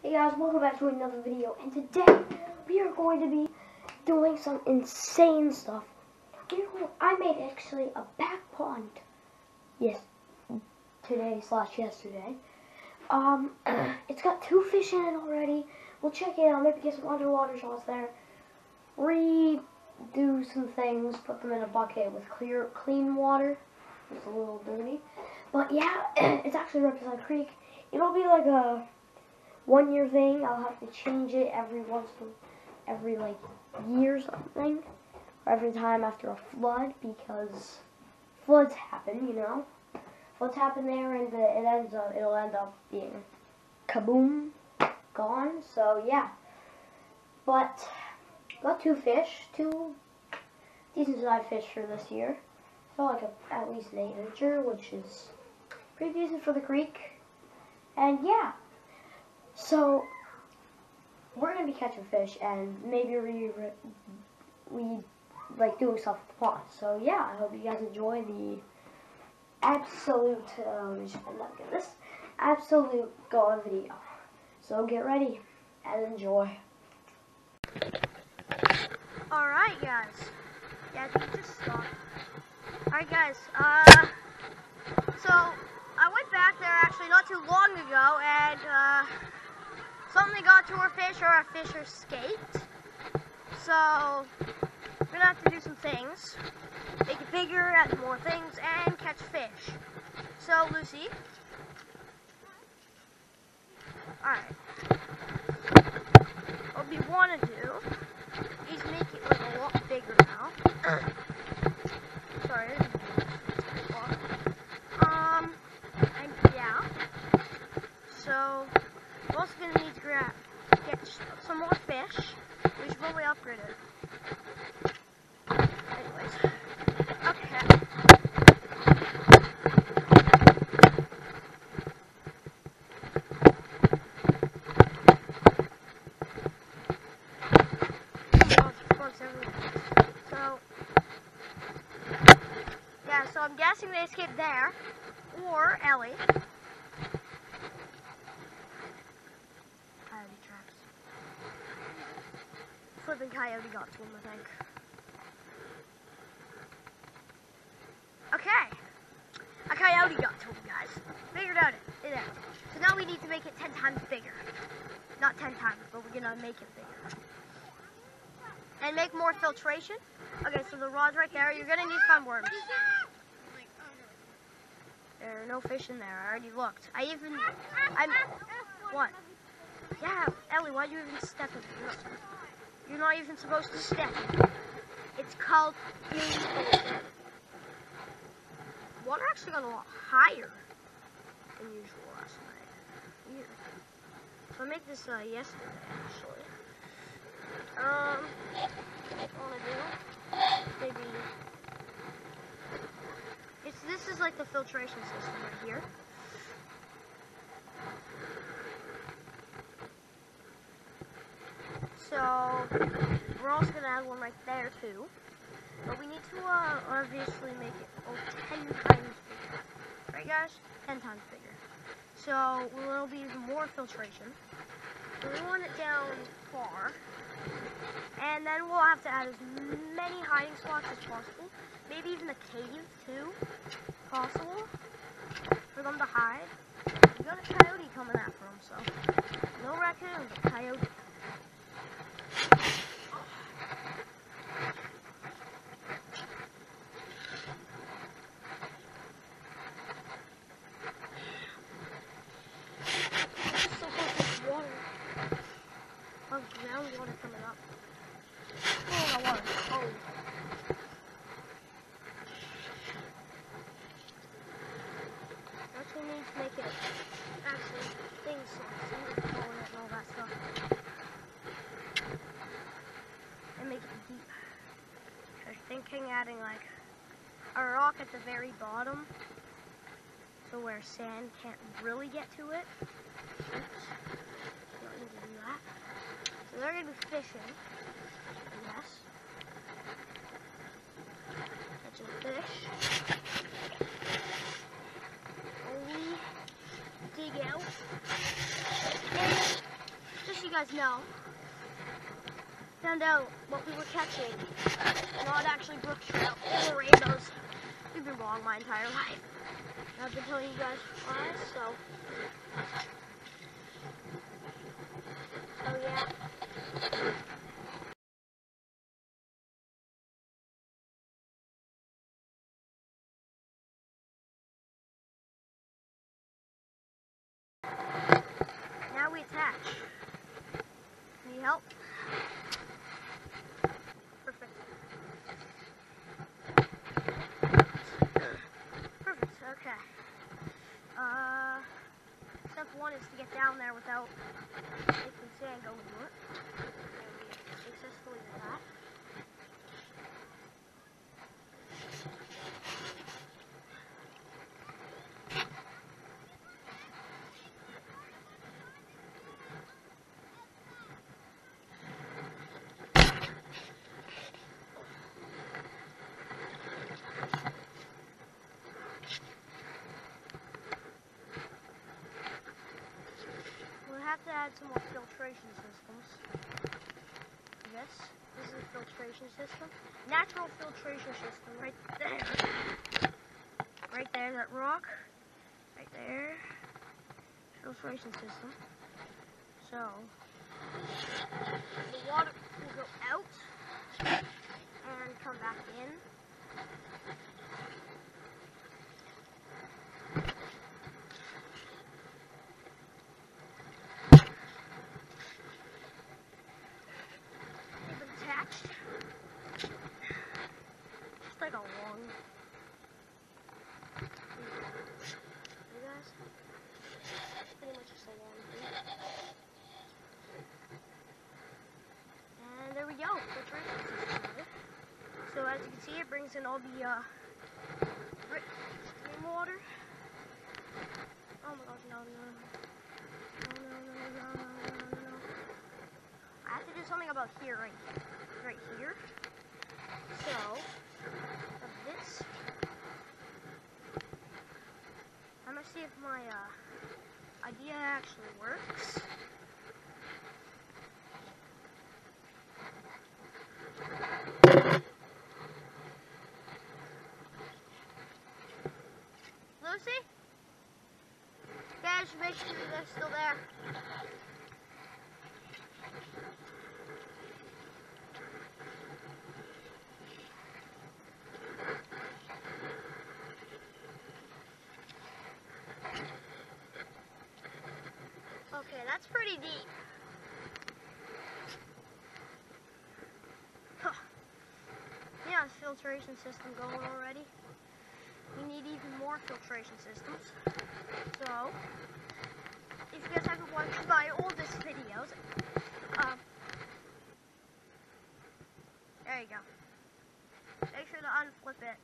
Hey guys, welcome back to another video, and today we are going to be doing some insane stuff. I made actually a back pond. Yes, today/yesterday. It's got 2 fish in it already. We'll check it out, maybe get some underwater shots there. Redo some things, put them in a bucket with clean water. It's a little dirty. But yeah, it's actually Represent Creek. It'll be like a 1-year thing. I'll have to change it every like year or something, or every time after a flood, because floods happen, you know. Floods happen there, and it'll end up being kaboom, gone. So yeah, but got 2 fish, 2 decent sized fish for this year. So like at least an 8-incher, which is pretty decent for the creek. And yeah. So, we're going to be catching fish, and maybe we like doing stuff with the pond. So, yeah, I hope you guys enjoy the absolute God video. So, get ready and enjoy. Alright, guys. Yeah, you just stop. Alright, guys. So, I went back there actually not too long ago, and, something got to our fish, or our fish escaped. So, we're gonna have to do some things. Make it bigger, add more things, and catch fish. So, Lucy. Alright. What we want to do is make it like a lot bigger now. Sorry. And yeah. So, we're also going to need to get some more fish. We should probably upgrade it. Anyways. Okay. So, yeah, so I'm guessing they escaped there. Or Ellie. Flipping coyote got to him, I think. Okay. A coyote got to him, guys. Figured out it out. So now we need to make it 10 times bigger. Not 10 times, but we're gonna make it bigger. And make more filtration. Okay, so the rod's right there. You're gonna need to find worms. There are no fish in there. I already looked. What? Yeah, Ellie, why'd you even step in it? You're not even supposed to step. It's called water actually got a lot higher than usual last night. Weird. So I made this yesterday actually. What I wanna do? Maybe this is like the filtration system right here. So, we're also going to add one right there, too. But we need to, obviously make it 10 times bigger. Right, guys? 10 times bigger. So, we'll be using more filtration. So, we want it down far. And then we'll have to add as many hiding spots as possible. Maybe even a cave, too. Possible. For them to hide. We got a coyote coming after them, so. No raccoon, but coyote. Groundwater coming up. Oh, the water's cold. Actually need to make it things like and all that stuff. And make it deep. I was thinking adding like a rock at the very bottom, so where sand can't really get to it. Oops. Don't need to do that. So they're going to be fishing, yes. Catching fish. And we dig out. And guys know, found out what we were catching, not actually brook trout, they were rainbows. We've been wrong my entire life. I've been telling you guys lies, so yeah. Now we attach. Need help? Perfect. Perfect, okay. Step one is to get down there without making sand go into it. And we successfully did that. Have to add some more filtration systems. This is a filtration system. Natural filtration system right there. Right there, that rock. Right there. Filtration system. So the water will go out and come back in. It's like a long. You guys? Pretty much just a long thing. And there we go. Filtration system. So as you can see, it brings in all the stream water. Oh my gosh, no. I have to do something about here, right here. So, of this, I'm gonna see if my idea actually works. Lucy? Guys, make sure they're still there. Okay, that's pretty deep. Huh. Yeah, filtration system going already. We need even more filtration systems. So, if you guys haven't watched my oldest videos, there you go. Make sure to unflip it.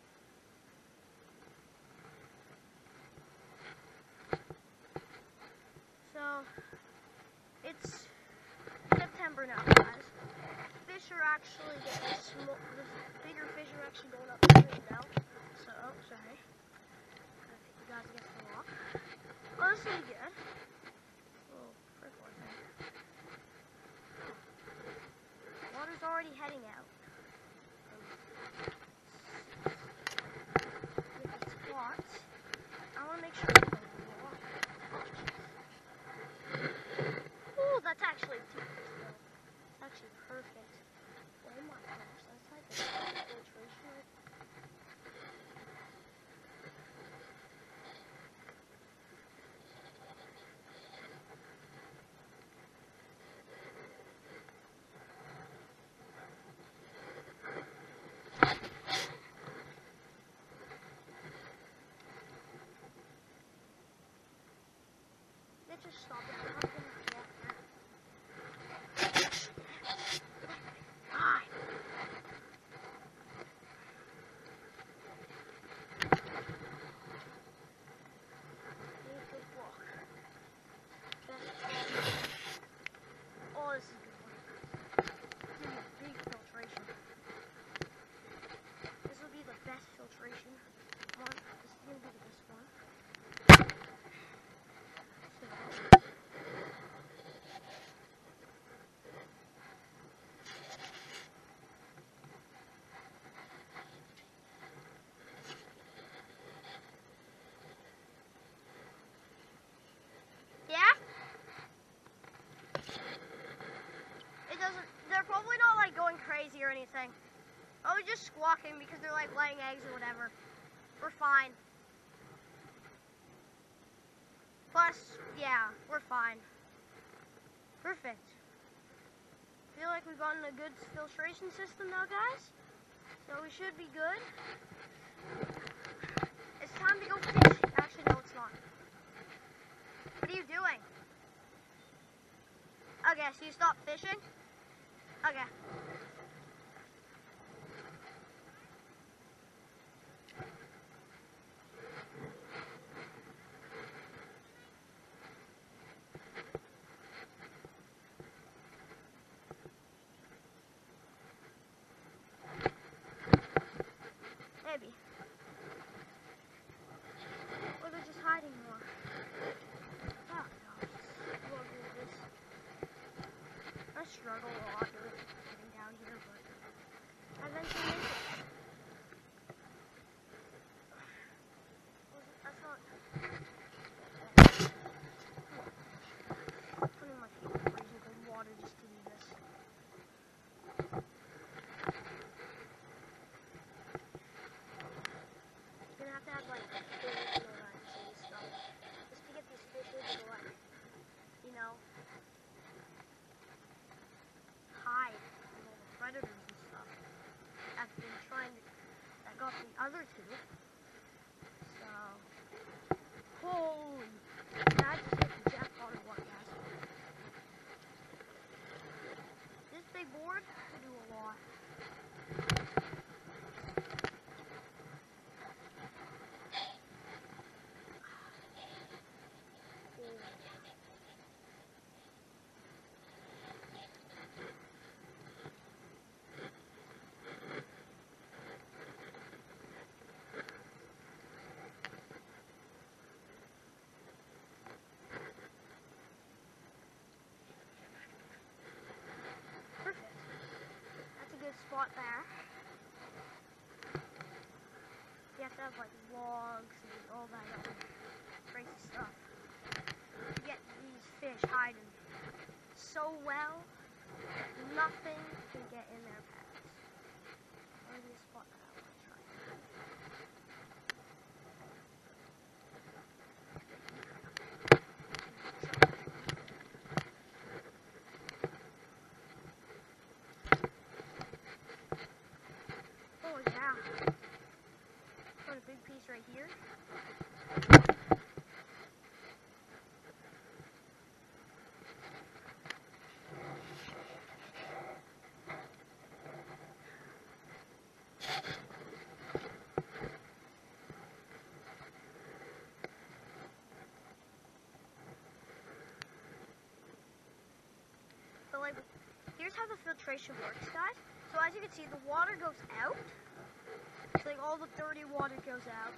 So, it's September now, guys. Fish are actually getting small. The bigger fish are actually going up the stream now. So, sorry. I think you guys get the walk. Oh, this will be good. Oh, purple, I think. Water's already heading out. With the spots, I want to make sure it's going to go off. Ooh, that's actually too good. It's actually perfect. Oh my gosh, that's like a filtration. Just stop it. I'm not gonna walk now. Ah. Good walk. Oh, this is a good one. Give me big filtration. This will be the best filtration one. This is gonna be the best one. So, fishing because they're like laying eggs or whatever. We're fine. Plus, yeah, we're fine. Perfect. Feel like we've gotten a good filtration system now, guys. So we should be good. It's time to go fish. Actually, no, it's not. What are you doing? Okay, so you stopped fishing? Okay. Maybe. Or they're just hiding more. Oh, gosh. Struggle with this. I struggle a lot with getting down here, but I eventually make it. That's not... Putting my feet in freezing cold water just to do this. You're gonna have to have like filters and all that insane stuff. Just to get these fishes to like, you know, hide from all the predators and stuff. I've been trying to, that got the other two. So, holy, that's just hit the jackpot or what, guys. This big board will do a lot. Perfect. That's a good spot there. You have to have like logs and all that other crazy stuff to get these fish hiding so well nothing can get in their paths. Maybe a spot that I want to try. Oh yeah. Put a big piece right here. But like, here's how the filtration works, guys. So as you can see, the water goes out. So like all the dirty water goes out.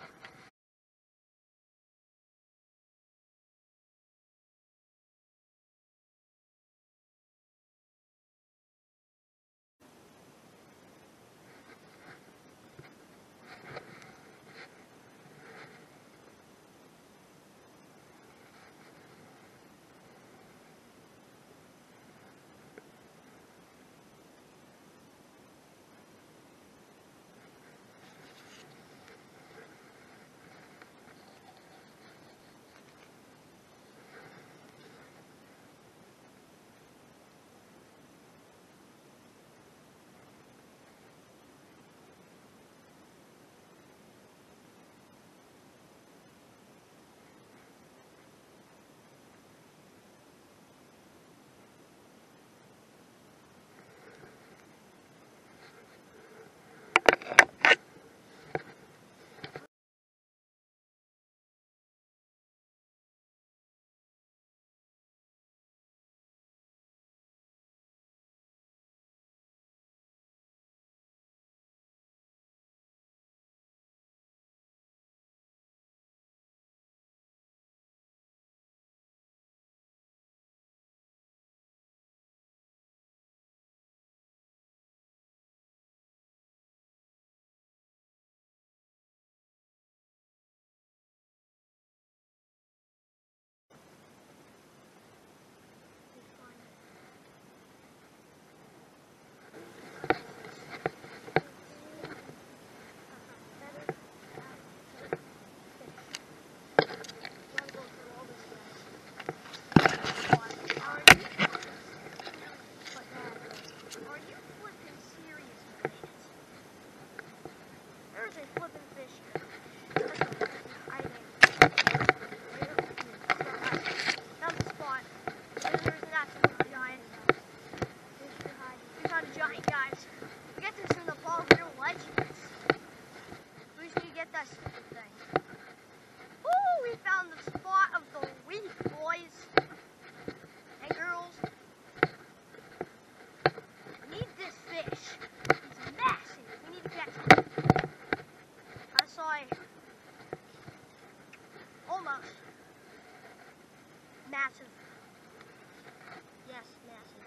massive. Yes, massive.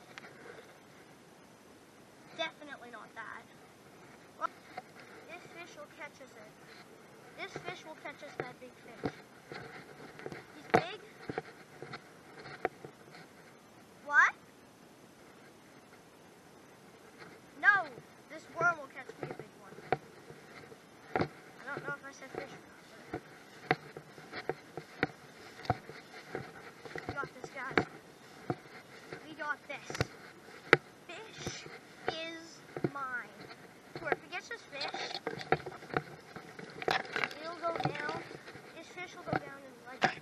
Definitely not that. Well, this fish will catch us it. This fish will catch us that big fish. He's big? What? No, this worm will catch me a big one. I don't know if I said fish or not, but we got this, guys. We got this. Fish is mine. Where if he gets this fish, it'll go down. This fish will go down in the lake.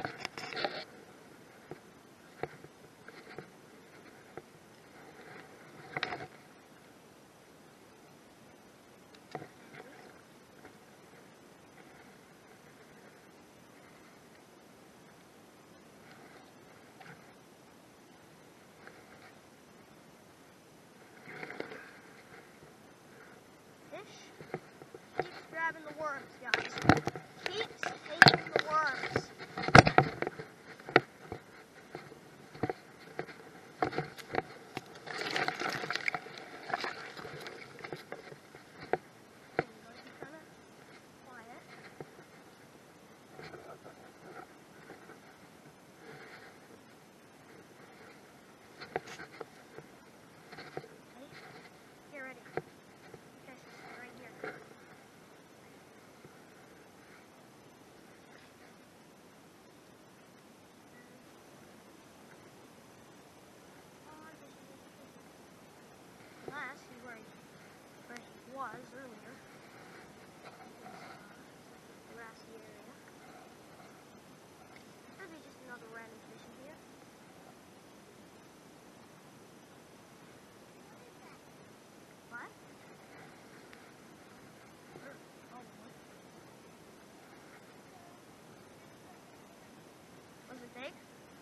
Keeps grabbing the worms, guys. Keeps taking the worms. He's where he was earlier. Grassy area. Could be just another random fish in here. What? Was it big?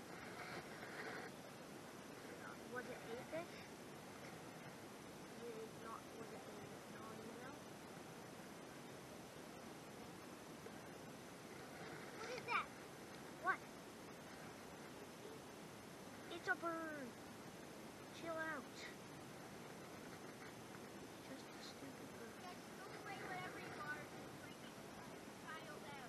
Was it a fish? It's a bird. Chill out. Just a stupid bird. Guys, throw away whatever you are. Freaking child out.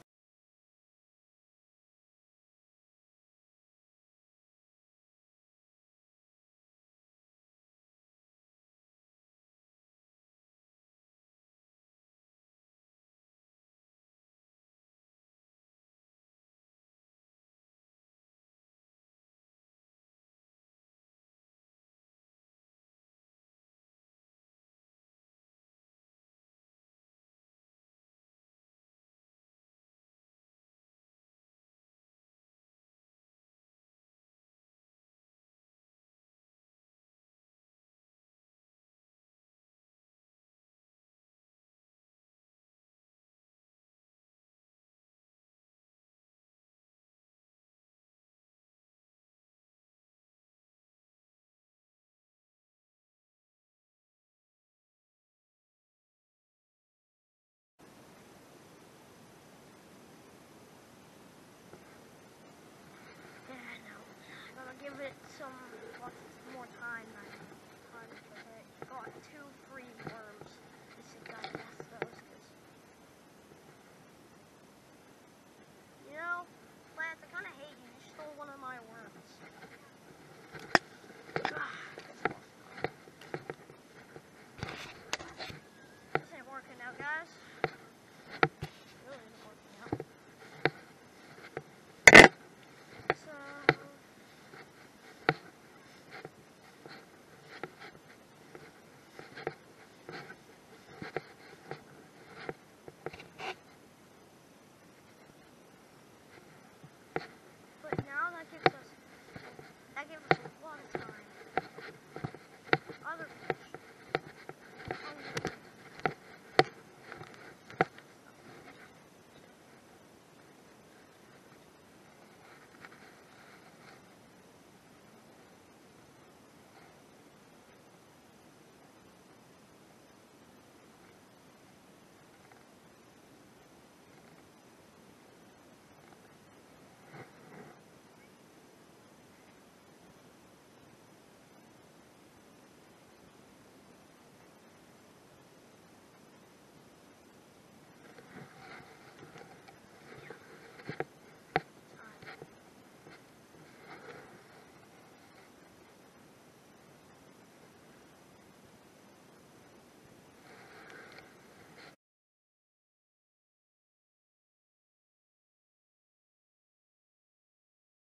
Give it some lots more time. I got 2 free worms. This is gotta guess those, cause you know, Lance, I kind of hate you. You stole one of my worms. This ain't working out, guys. Really isn't working out. So.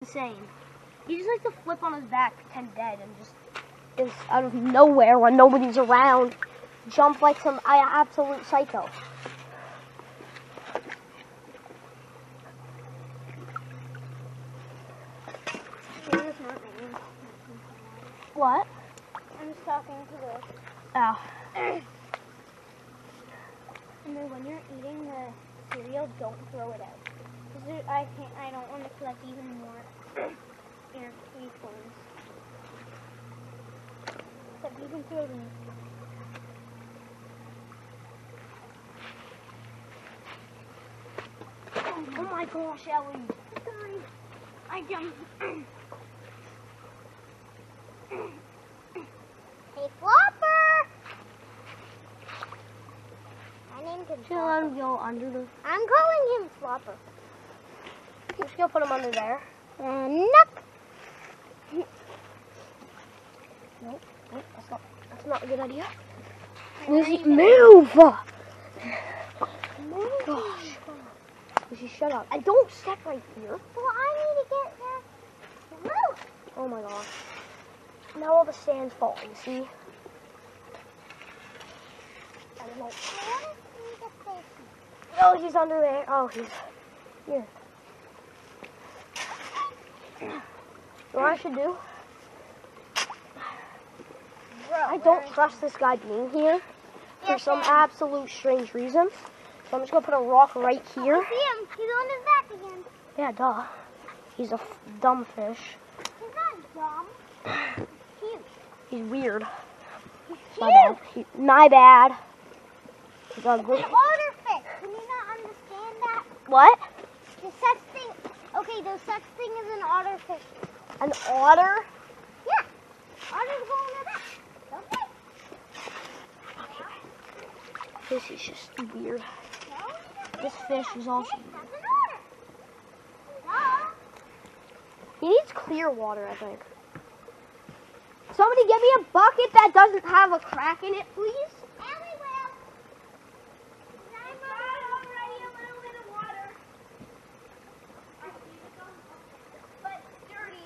insane. He just likes to flip on his back, pretend dead, and just out of nowhere when nobody's around, jump like some absolute psycho. What? I'm just talking to this. Oh. And then when you're eating the cereal, don't throw it out. Because I don't want to collect even more acorns. Except you can throw them. Oh my gosh, Ellie. Sorry. I jumped. Hey, Flopper! I named him Should I let him go under the... I'm calling him Flopper. I'm just gonna put him under there. Nope. Nope, that's not a good idea. Lucy, move! Gosh. Lucy, shut up. And don't step right here. Well, I need to get there. Move! Oh my gosh. Now all the sand's falling, see? I don't know. Oh, he's under there. Oh, he's here. What I should do? I don't trust this guy being here for some absolute strange reason. So I'm just gonna put a rock right here. I see him. He's on his back again. Yeah, duh. He's a dumb fish. He's not dumb. He's cute. He's weird. He's My bad. My bad. He's An ugly. otter fish. Can you not understand that? What? There's such thing. Okay, there's such thing as an otter fish. An otter? Yeah. Otters go on their back. Okay. This is just weird. No, This fish is also that's weird. an otter. No. He needs clear water, I think. Somebody give me a bucket that doesn't have a crack in it, please. Ellie will. I'm already a little bit of water. But dirty.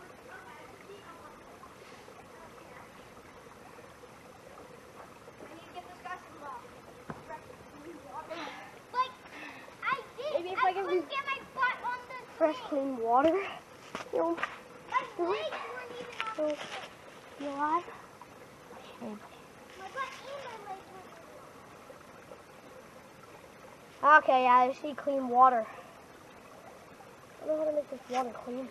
Like, I did. Maybe if I can couldn't get my butt on the Fresh, clean water. You know, My legs weren't even on so, you alive? Okay. my butt and my legs weren't. Okay, yeah, I just need clean water. I don't know how to make this water clean.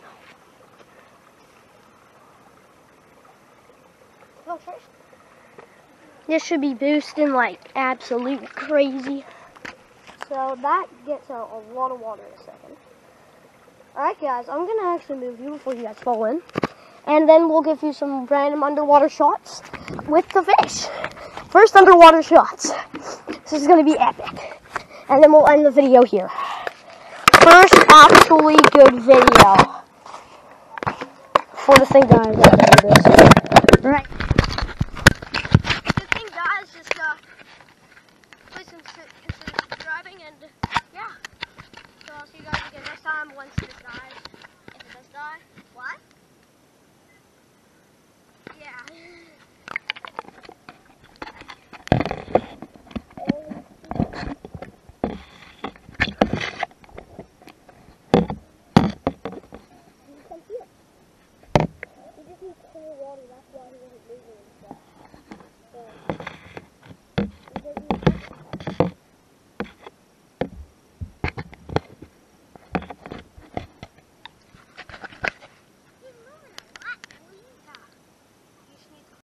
Oh, first. This should be boosting like absolute crazy. So that gets out a lot of water in a second. Alright guys, I'm going to actually move you before you guys fall in. And then we'll give you some random underwater shots with the fish. First underwater shots. This is going to be epic. And then we'll end the video here. First actually good video. For the thing guys, I'll do this. Alright. Good thing, guys. Just please consider subscribing, and yeah. So I'll see you guys again next time once this dies. If it does die, what? Yeah. You just need clear water. That's why he wasn't moving.